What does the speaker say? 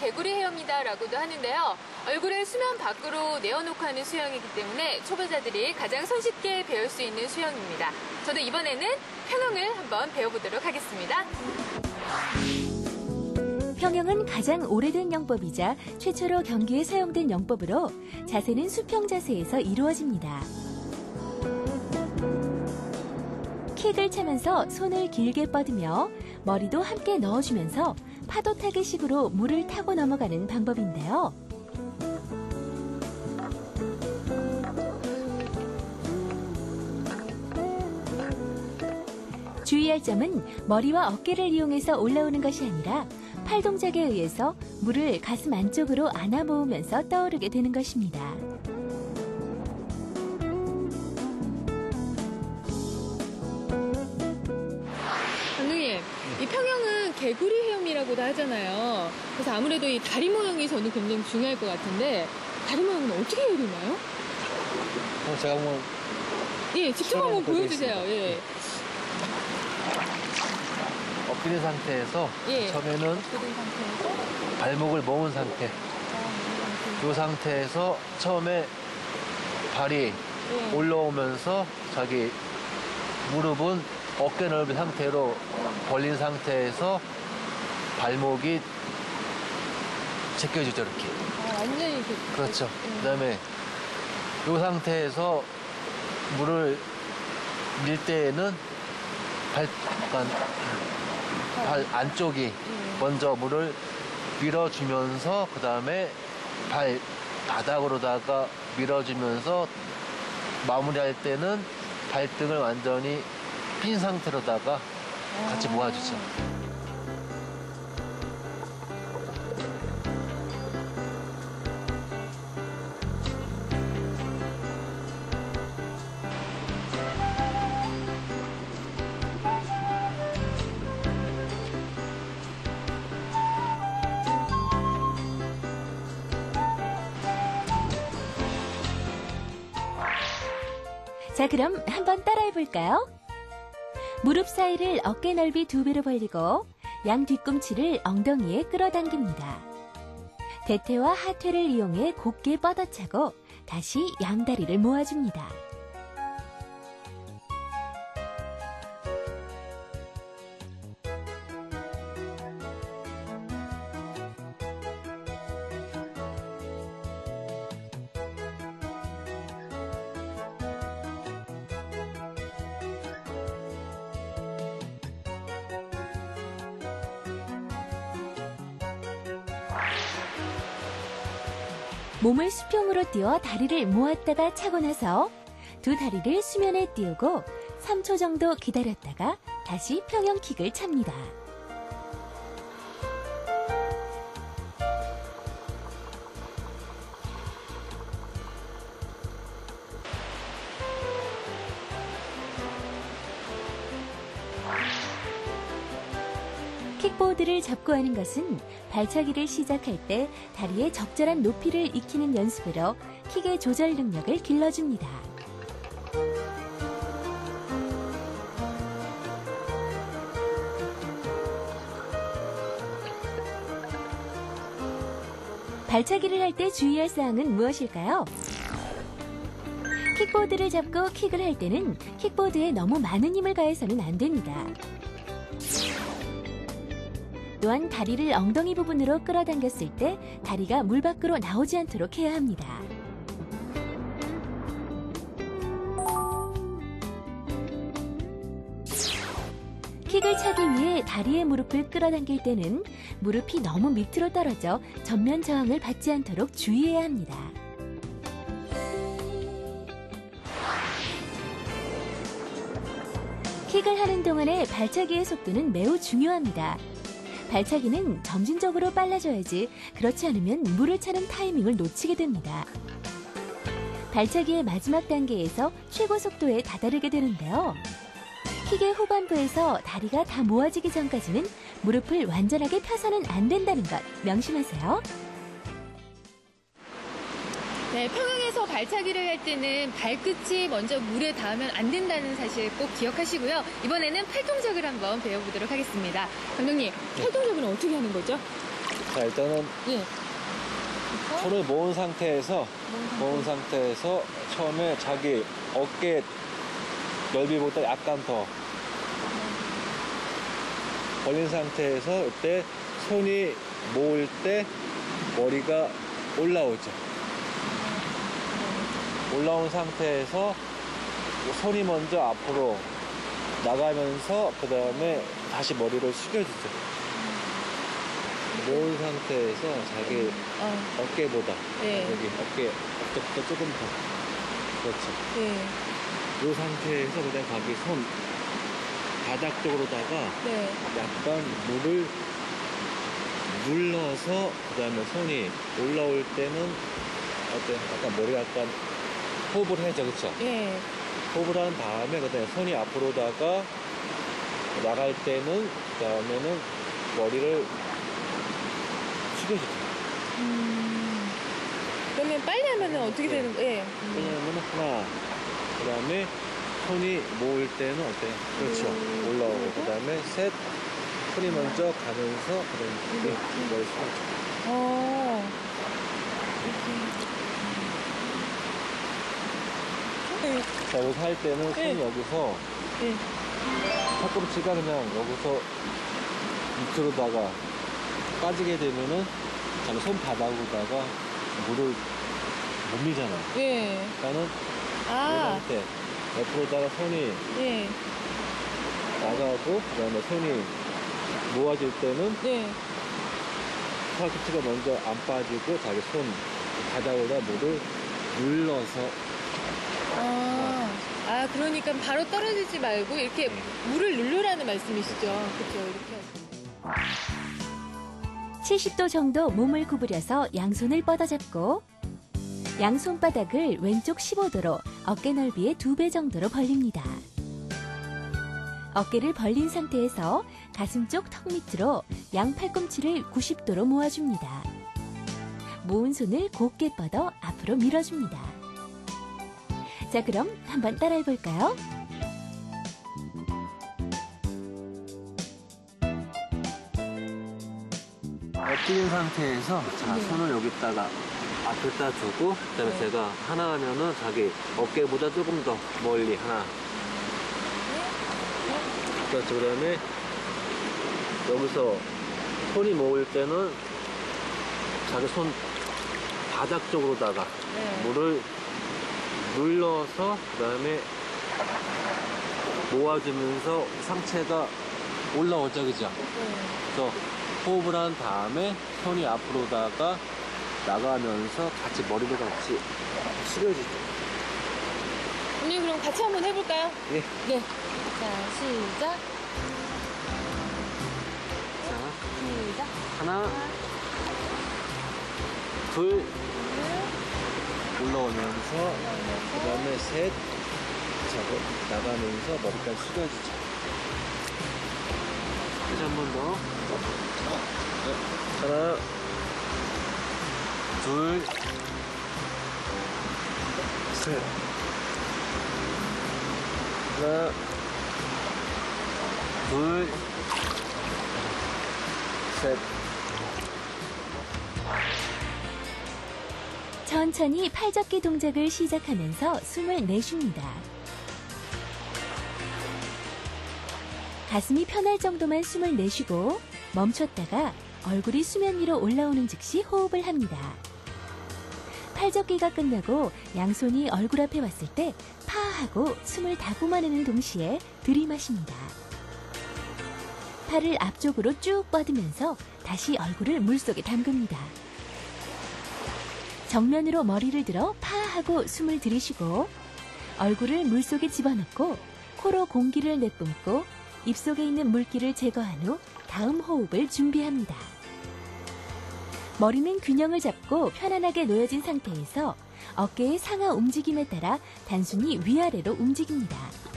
개구리 헤엄이다라고도 하는데요. 얼굴을 수면 밖으로 내어놓고 하는 수영이기 때문에 초보자들이 가장 손쉽게 배울 수 있는 수영입니다. 저도 이번에는 평영을 한번 배워보도록 하겠습니다. 평영은 가장 오래된 영법이자 최초로 경기에 사용된 영법으로 자세는 수평 자세에서 이루어집니다. 킥을 차면서 손을 길게 뻗으며 머리도 함께 넣어주면서 파도 타기 식으로 물을 타고 넘어가는 방법인데요. 주의할 점은 머리와 어깨를 이용해서 올라오는 것이 아니라 팔 동작에 의해서 물을 가슴 안쪽으로 안아 모으면서 떠오르게 되는 것입니다. 감독님, 이 평영은 개구리 헤엄이라고도 하잖아요. 그래서 아무래도 이 다리 모양이 저는 굉장히 중요할 것 같은데 다리 모양은 어떻게 해야 되나요? 제가 한번 직접 한번 보여주세요. 예. 엎드린 상태에서 처음에는 발목을 모은 상태. 이 상태에서 처음에 발이 올라오면서 자기 무릎은 어깨 넓이 상태로 벌린 상태에서 발목이 제껴지죠, 이렇게. 완전히 그렇죠. 그다음에 이 상태에서 물을 밀 때에는 발 안쪽이 먼저 물을 밀어주면서 그다음에 발 바닥으로다가 밀어주면서 마무리할 때는 발등을 완전히 핀 상태로다가 같이 모아주죠. 자, 그럼 한번 따라해볼까요? 무릎 사이를 어깨 넓이 2배로 벌리고 양 뒤꿈치를 엉덩이에 끌어당깁니다. 대퇴와 하퇴를 이용해 곧게 뻗어차고 다시 양다리를 모아줍니다. 몸을 수평으로 띄워 다리를 모았다가 차고 나서 두 다리를 수면에 띄우고 3초 정도 기다렸다가 다시 평영킥을 찹니다. 킥보드를 잡고 하는 것은 발차기를 시작할 때 다리의 적절한 높이를 익히는 연습으로 킥의 조절 능력을 길러줍니다. 발차기를 할 때 주의할 사항은 무엇일까요? 킥보드를 잡고 킥을 할 때는 킥보드에 너무 많은 힘을 가해서는 안 됩니다. 또한 다리를 엉덩이 부분으로 끌어당겼을 때 다리가 물 밖으로 나오지 않도록 해야 합니다. 킥을 차기 위해 다리의 무릎을 끌어당길 때는 무릎이 너무 밑으로 떨어져 전면 저항을 받지 않도록 주의해야 합니다. 킥을 하는 동안의 발차기의 속도는 매우 중요합니다. 발차기는 점진적으로 빨라져야지 그렇지 않으면 물을 차는 타이밍을 놓치게 됩니다. 발차기의 마지막 단계에서 최고 속도에 다다르게 되는데요. 킥의 후반부에서 다리가 다 모아지기 전까지는 무릎을 완전하게 펴서는 안 된다는 것 명심하세요. 네, 평영에서 발차기를 할 때는 발끝이 먼저 물에 닿으면 안 된다는 사실 꼭 기억하시고요. 이번에는 팔동작을 한번 배워보도록 하겠습니다. 감독님, 팔동작은 어떻게 하는 거죠? 자, 일단은 예. 손을 모은 상태에서 처음에 자기 어깨 넓이보다 약간 더 벌린 상태에서 이때 손이 모을 때 머리가 올라오죠. 올라온 상태에서 손이 먼저 앞으로 나가면서 그 다음에 다시 머리를 숙여주죠. 모은 상태에서 자기 어깨보다 네. 여기 어깨부터 조금 더 그렇죠. 네. 이 상태에서 그냥 자기 손 바닥 쪽으로다가 네. 약간 물을 눌러서 그 다음에 손이 올라올 때는 어때? 약간 머리가 약간 호흡을 해야죠, 그쵸? 예. 호흡을 한 다음에 그 다음에 손이 앞으로다가 나갈 때는 그 다음에는 머리를 숙여주죠. 그러면 빨리 하면은 어떻게 네. 되는 거예요? 왜냐면 하나, 그 다음에 손이 모을 때는 어때? 그렇죠. 올라오고 그 다음에 셋, 손이 먼저 가면서 그 다음에 머리 숙여주죠. 자, 여기서 할 때는 손이 네. 여기서 네. 팔꿈치가 그냥 여기서 밑으로다가 빠지게 되면은 자기 손바닥으로다가 물을 못 미잖아요. 예. 그러니까는 이 아, 상태 옆으로다가 손이 예. 나가고 그다음에 손이 모아질 때는 네. 팔꿈치가 먼저 안 빠지고 자기 손 바닥으로다 물을 눌러서 그러니까 바로 떨어지지 말고 이렇게 물을 누르라는 말씀이시죠? 그렇죠. 이렇게. 70도 정도 몸을 구부려서 양손을 뻗어잡고 양손바닥을 왼쪽 15도로 어깨 넓이의 2배 정도로 벌립니다. 어깨를 벌린 상태에서 가슴 쪽 턱 밑으로 양 팔꿈치를 90도로 모아줍니다. 모은 손을 곧게 뻗어 앞으로 밀어줍니다. 자, 그럼 한번 따라해볼까요? 엎드린 상태에서 자, 손을 여기다가 앞에다 두고 그다음에 제가 하나 하면은 자기 어깨보다 조금 더 멀리 하나. 그렇죠. 그다음에 여기서 손이 모을 때는 자기 손 바닥 쪽으로다가 물을 눌러서 그다음에 모아주면서 상체가 올라오죠, 그죠? 그래서 호흡을 한 다음에 손이 앞으로다가 나가면서 같이 머리를 같이 숙여주죠. 언니 그럼 같이 한번 해볼까요? 예. 네. 자, 시작. 자, 시작. 하나, 둘, 올라오면서 그 다음에 셋, 나가면서 머리까지 숙여주죠. 다시 한 번 더. 하나, 둘, 셋. 하나, 둘, 셋. 천천히 팔접기 동작을 시작하면서 숨을 내쉽니다. 가슴이 편할 정도만 숨을 내쉬고 멈췄다가 얼굴이 수면 위로 올라오는 즉시 호흡을 합니다. 팔접기가 끝나고 양손이 얼굴 앞에 왔을 때 파하고 숨을 다고만하는 동시에 들이마십니다. 팔을 앞쪽으로 쭉 뻗으면서 다시 얼굴을 물속에 담급니다. 정면으로 머리를 들어 파하고 숨을 들이쉬고 얼굴을 물속에 집어넣고 코로 공기를 내뿜고 입속에 있는 물기를 제거한 후 다음 호흡을 준비합니다. 머리는 균형을 잡고 편안하게 놓여진 상태에서 어깨의 상하 움직임에 따라 단순히 위아래로 움직입니다.